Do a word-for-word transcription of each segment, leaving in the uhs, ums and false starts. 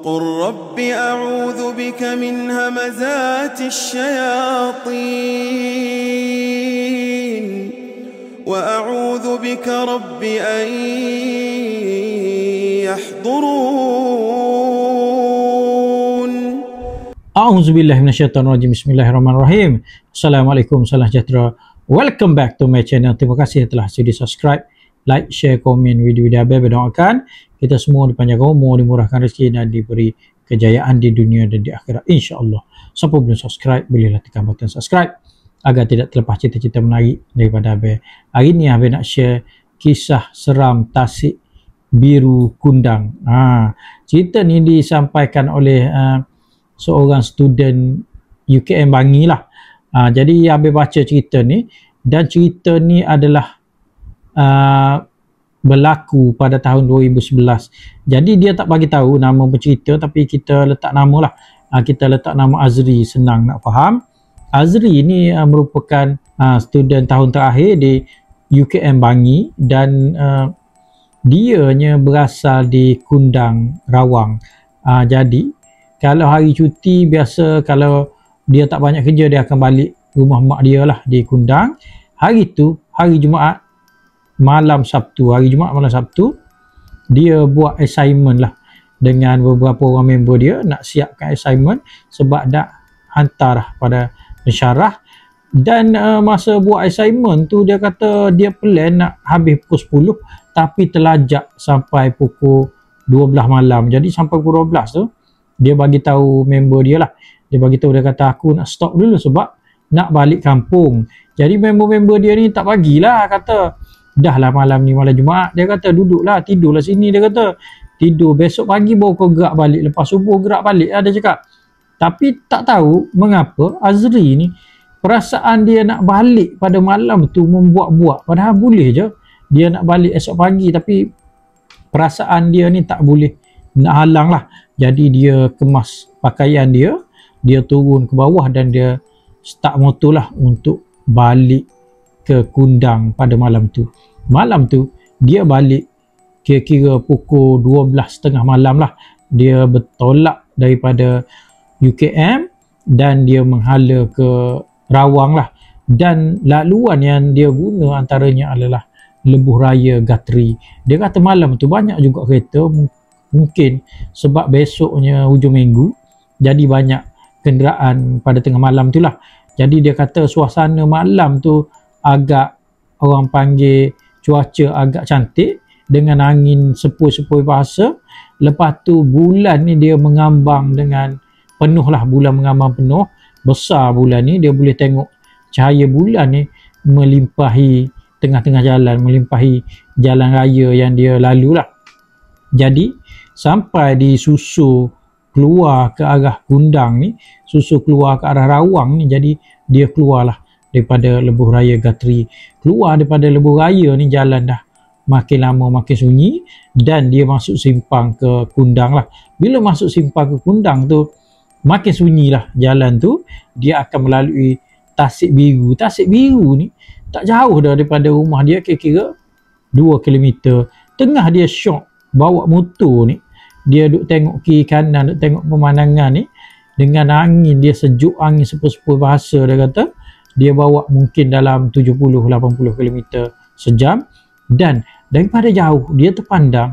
وقل رب أعوذ بك من همزات الشياطين وأعوذ بك رب أن يحضرون. A'udzubillahi minasyaitonirrajim. Bismillahirrahmanirrahim. Assalamualaikum, salam sejahtera. Welcome back to my channel. Terima kasih telah sudi subscribe, like, share, komen video-video Abel. Doakan kita semua dipanjangkan umur, dimurahkan rezeki dan diberi kejayaan di dunia dan di akhirat, insya-Allah. Siapa belum subscribe, bolehlah tekan button subscribe agar tidak terlepas cerita-cerita menarik daripada Abel. Hari ni Abel nak share kisah seram Tasik Biru Kundang. Ha, cerita ni disampaikan oleh uh, seorang student U K M Bangi lah. Ha, jadi Abel baca cerita ni, dan cerita ni adalah uh, berlaku pada tahun dua ribu sebelas. Jadi dia tak bagi tahu nama pencerita, tapi kita letak nama lah. Uh, kita letak nama Azri, senang nak faham. Azri ni uh, merupakan uh, student tahun terakhir di U K M Bangi, dan uh, dianya berasal di Kundang, Rawang. Uh, jadi kalau hari cuti biasa, kalau dia tak banyak kerja, dia akan balik rumah mak dia lah di Kundang. Hari tu, hari Jumaat malam Sabtu, hari Jumaat malam Sabtu, dia buat assignment lah dengan beberapa orang member dia, nak siapkan assignment sebab nak hantar lah pada pensyarah. Dan uh, masa buat assignment tu, dia kata dia plan nak habis pukul sepuluh, tapi terlajak sampai pukul dua belas malam. Jadi sampai pukul dua belas tu, dia bagi tahu member dia lah. Dia bagi tahu, dia kata aku nak stop dulu sebab nak balik kampung. Jadi member-member dia ni tak bagilah, kata dah lah malam ni malam Jumaat. Dia kata duduklah, tidurlah sini. Dia kata tidur, besok pagi baru kau gerak balik, lepas subuh gerak balik lah, dia cakap. Tapi tak tahu mengapa Azri ni perasaan dia nak balik pada malam tu membuat-buat. Padahal boleh je dia nak balik esok pagi, tapi perasaan dia ni tak boleh nak halang lah. Jadi dia kemas pakaian dia, dia turun ke bawah dan dia start motor lah untuk balik ke Kundang pada malam tu. Malam tu dia balik kira-kira pukul dua belas tiga puluh malam lah. Dia bertolak daripada U K M dan dia menghala ke Rawang lah. Dan laluan yang dia guna antaranya adalah Lebuh Raya Gatri. Dia kata malam tu banyak juga kereta, mungkin sebab besoknya hujung minggu, jadi banyak kenderaan pada tengah malam tu lah. Jadi dia kata suasana malam tu agak, orang panggil cuaca agak cantik dengan angin sepoi-sepoi bahasa. Lepas tu bulan ni dia mengambang dengan penuh lah, bulan mengambang penuh, besar bulan ni. Dia boleh tengok cahaya bulan ni melimpahi tengah-tengah jalan, melimpahi jalan raya yang dia lalu lah. Jadi sampai di susu keluar ke arah Kundang ni, susu keluar ke arah Rawang ni, jadi dia keluarlah daripada Lebuh Raya Gatri. Keluar daripada Lebuh Raya ni, jalan dah makin lama makin sunyi, dan dia masuk simpang ke Kundang lah. Bila masuk simpang ke Kundang tu, makin sunyi lah jalan tu. Dia akan melalui Tasik Biru. Tasik Biru ni tak jauh dah daripada rumah dia, kira-kira dua kilometer. Tengah dia syok bawa motor ni, dia duk tengok kiri kanan, duk tengok pemandangan ni dengan angin dia sejuk, angin sepoi-sepoi bahasa. Dia kata dia bawa mungkin dalam tujuh puluh lapan puluh kilometer sejam, dan daripada jauh dia terpandang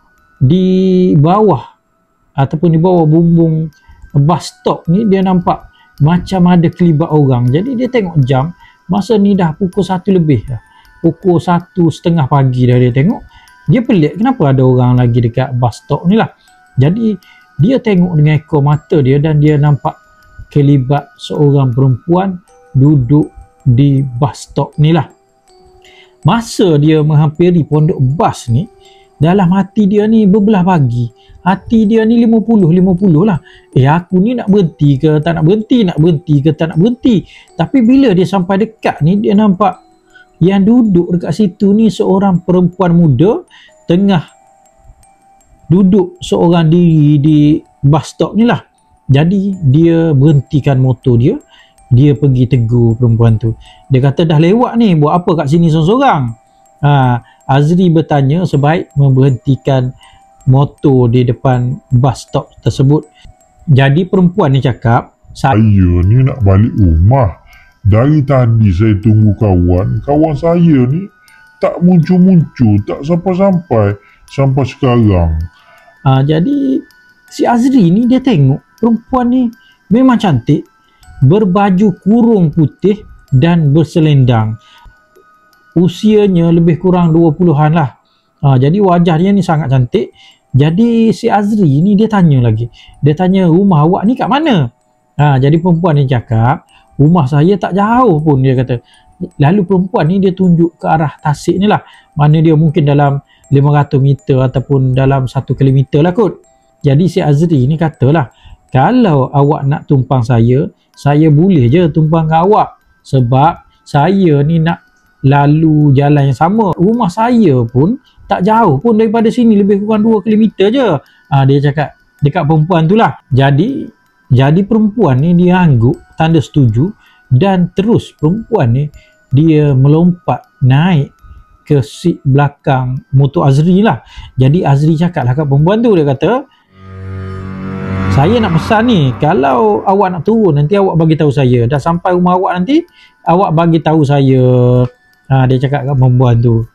di bawah ataupun di bawah bumbung bus stop ni, dia nampak macam ada kelibat orang. Jadi dia tengok jam, masa ni dah pukul satu lebih dah, pukul satu setengah pagi dah. Dia tengok, dia pelik kenapa ada orang lagi dekat bus stop ni lah. Jadi dia tengok dengan ekor mata dia, dan dia nampak kelibat seorang perempuan duduk di bus stop ni lah. Masa dia menghampiri pondok bas ni, dalam hati dia ni berbelah bagi. Hati dia ni lima puluh lima puluh lah. Eh, aku ni nak berhenti ke tak nak berhenti, nak berhenti ke tak nak berhenti. Tapi bila dia sampai dekat ni, dia nampak yang duduk dekat situ ni seorang perempuan muda, tengah duduk seorang diri di bus stop ni lah. Jadi dia berhentikan motor dia, dia pergi tegur perempuan tu. Dia kata, dah lewat ni, buat apa kat sini seorang-seorang? Ha, Azri bertanya sebaik memberhentikan motor di depan bus stop tersebut. Jadi perempuan ni cakap, Saya ni nak balik rumah. Dari tadi saya tunggu kawan. Kawan saya ni tak muncul-muncul, tak sampai-sampai sampai sekarang. Uh, jadi si Azri ni dia tengok perempuan ni memang cantik, berbaju kurung putih dan berselendang. Usianya lebih kurang dua puluhan lah. Uh, jadi wajah dia ni sangat cantik. Jadi si Azri ni dia tanya lagi. Dia tanya, rumah awak ni kat mana? Ha, jadi perempuan ni cakap, rumah saya tak jauh pun, dia kata. Lalu perempuan ni dia tunjuk ke arah tasik ni lah. Mana dia mungkin dalam lima ratus meter ataupun dalam satu kilometer lah kot. Jadi si Azri ni katalah, kalau awak nak tumpang saya, saya boleh je tumpang ke awak. Sebab saya ni nak lalu jalan yang sama. Rumah saya pun tak jauh pun daripada sini, lebih kurang dua kilometer je. Ha, dia cakap dekat perempuan tu lah. Jadi jadi perempuan ni dia angguk tanda setuju, dan terus perempuan ni dia melompat naik ke seat belakang motor Azri lah. Jadi Azri cakap lah kat perempuan tu, dia kata, saya nak pesan ni, kalau awak nak turun nanti awak bagi tahu saya. Dah sampai rumah awak nanti awak bagi tahu saya. Ha, dia cakap kat perempuan tu.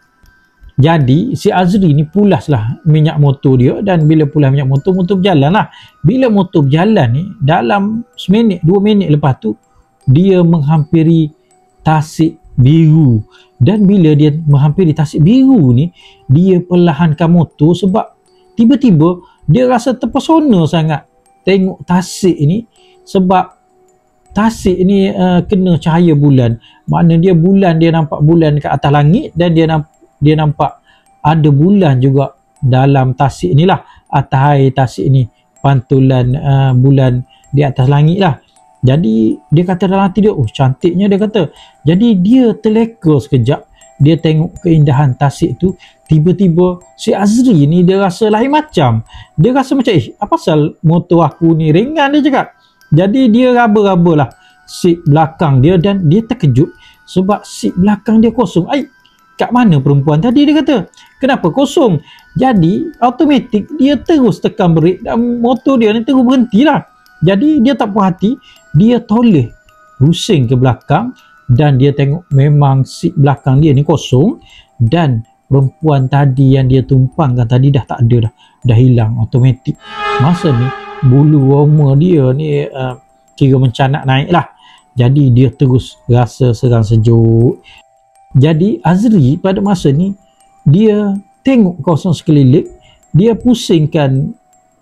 Jadi si Azri ni pulas lah minyak motor dia, dan bila pulas minyak motor, motor berjalan lah. Bila motor berjalan ni, dalam seminit dua minit lepas tu dia menghampiri tasik biru. Dan bila dia menghampiri tasik biru ni, dia perlahankan motor sebab tiba-tiba dia rasa terpesona sangat tengok tasik ni, sebab tasik ni uh, kena cahaya bulan. Makna dia bulan, dia nampak bulan kat atas langit, dan dia nampak dia nampak ada bulan juga dalam tasik ni lah, atas air tasik ni, pantulan uh, bulan di atas langit lah. Jadi dia kata dalam hati dia, oh cantiknya, dia kata. Jadi dia terleka sekejap, dia tengok keindahan tasik tu. Tiba-tiba si Azri ni dia rasa lain macam. Dia rasa macam, eh apa pasal motor aku ni ringan, dia cakap. Jadi dia raba-raba lah seat belakang dia, dan dia terkejut sebab seat belakang dia kosong. Ay, kat mana perempuan tadi, dia kata. Kenapa kosong? Jadi automatik dia terus tekan brek dan motor dia ni terus berhenti lah. Jadi dia tak puas hati, dia toleh pusing ke belakang, dan dia tengok memang seat belakang dia ni kosong, dan perempuan tadi yang dia tumpangkan tadi dah tak ada dah. Dah hilang automatik. Masa ni bulu roma dia ni uh, kira mencanak naik lah. Jadi dia terus rasa serang sejuk. Jadi Azri pada masa ni dia tengok kawasan sekeliling, dia pusingkan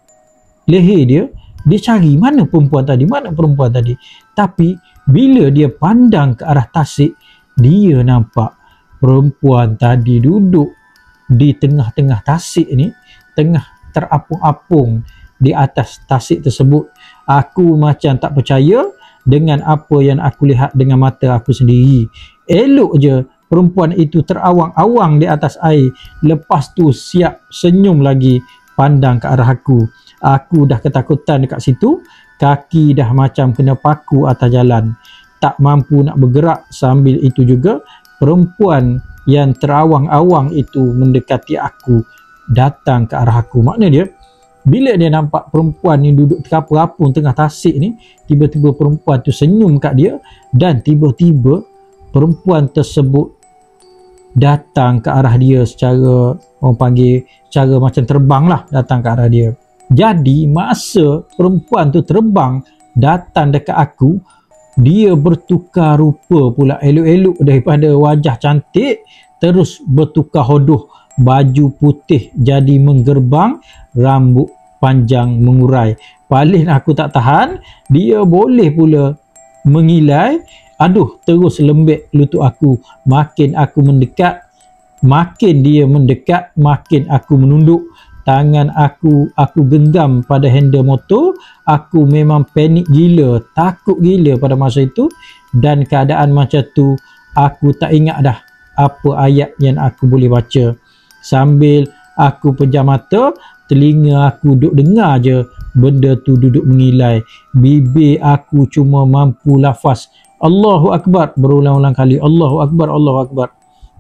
leher dia, dia cari mana perempuan tadi, mana perempuan tadi. Tapi bila dia pandang ke arah tasik, dia nampak perempuan tadi duduk di tengah-tengah tasik ni, tengah terapung-apung di atas tasik tersebut. Aku macam tak percaya dengan apa yang aku lihat dengan mata aku sendiri. Elok je perempuan itu terawang-awang di atas air, lepas tu siap senyum lagi pandang ke arah aku. Aku dah ketakutan dekat situ, kaki dah macam kena paku atas jalan, tak mampu nak bergerak. Sambil itu juga perempuan yang terawang-awang itu mendekati aku, datang ke arah aku. Makna dia, bila dia nampak perempuan ni duduk terapung tengah tasik ni, tiba-tiba perempuan tu senyum kat dia, dan tiba-tiba perempuan tersebut datang ke arah dia secara, orang panggil, cara macam terbang lah, datang ke arah dia. Jadi masa perempuan tu terbang datang dekat aku, dia bertukar rupa pula, elok-elok daripada wajah cantik, terus bertukar hodoh, baju putih jadi menggerbang, rambut panjang mengurai. Paling aku tak tahan, dia boleh pula mengilai. Aduh, terus lembek lutut aku. Makin aku mendekat, makin dia mendekat, makin aku menunduk. Tangan aku, aku genggam pada handle motor. Aku memang panik gila, takut gila pada masa itu. Dan keadaan macam tu, aku tak ingat dah apa ayat yang aku boleh baca. Sambil aku pejam mata, telinga aku duk dengar je benda tu duduk mengilai. Bibir aku cuma mampu lafaz Allahu Akbar berulang-ulang kali. Allahu Akbar, Allahu Akbar.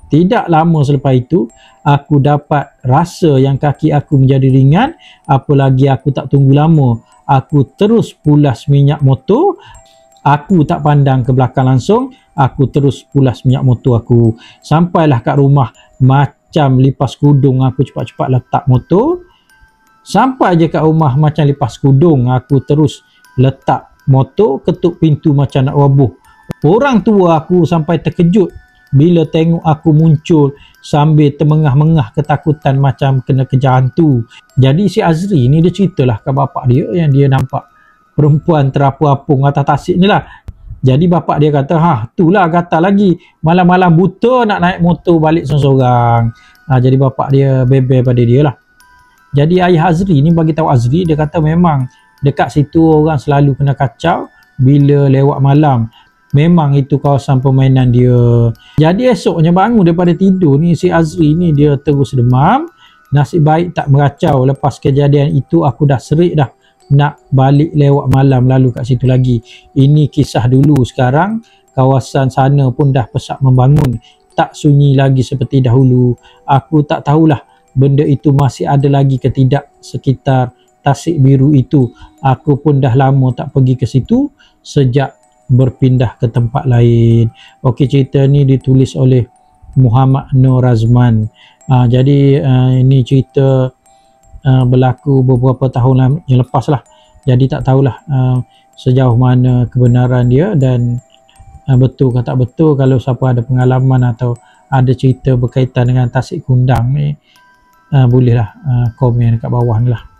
Tidak lama selepas itu, aku dapat rasa yang kaki aku menjadi ringan. Apalagi aku tak tunggu lama, aku terus pulas minyak motor. Aku tak pandang ke belakang langsung, aku terus pulas minyak motor aku. Sampailah kat rumah, macam lipas kudung aku cepat-cepat letak motor. Sampai je kat rumah macam lipas kudung, aku terus letak motor, ketuk pintu macam nak roboh. Orang tua aku sampai terkejut bila tengok aku muncul sambil termengah-mengah ketakutan macam kena kejar hantu. Jadi si Azri ni dia ceritalah ke bapak dia yang dia nampak perempuan terapu-apung atas tasik ni lah. Jadi bapak dia kata, ha, itulah gatal lagi. Malam-malam buta nak naik motor balik seorang-seorang. Ha, jadi bapak dia bebel pada dia lah. Jadi ayah Azri ni bagi tahu Azri, dia kata memang dekat situ orang selalu kena kacau bila lewat malam. Memang itu kawasan permainan dia. Jadi esoknya bangun daripada tidur ni, si Azri ni dia terus demam. Nasib baik tak meracau. Lepas kejadian itu aku dah serik dah nak balik lewat malam lalu kat situ lagi. Ini kisah dulu. Sekarang kawasan sana pun dah pesat membangun. Tak sunyi lagi seperti dahulu. Aku tak tahulah benda itu masih ada lagi ke tidak sekitar Tasik Biru itu. Aku pun dah lama tak pergi ke situ sejak berpindah ke tempat lain. Okey, cerita ni ditulis oleh Muhammad Nur Razman. Uh, jadi uh, ini cerita uh, berlaku beberapa tahun yang lepas lah. Jadi tak tahulah uh, sejauh mana kebenaran dia dan uh, betul ke tak betul. Kalau siapa ada pengalaman atau ada cerita berkaitan dengan Tasik Kundang ni, uh, bolehlah uh, komen kat bawah ni lah.